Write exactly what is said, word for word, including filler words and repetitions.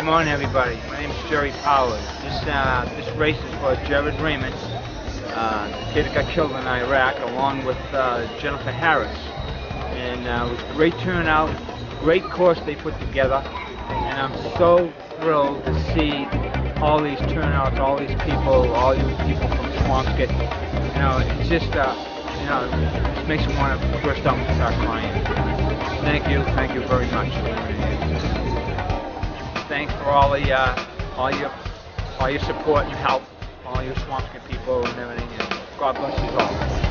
Good morning, everybody. My name is Jerry Powers. This uh, this race is for Jared Raymond, uh, the kid that got killed in Iraq, along with uh, Jennifer Harris. And uh, it was a great turnout, great course they put together, and I'm so thrilled to see all these turnouts, all these people, all you people from Swampscott. You know, it's just uh, you know, it just makes me want to burst out and start crying. Thank you, thank you very much. Thanks for all the uh, all your all your support and help, all your Swampscott people and everything. And God bless you all.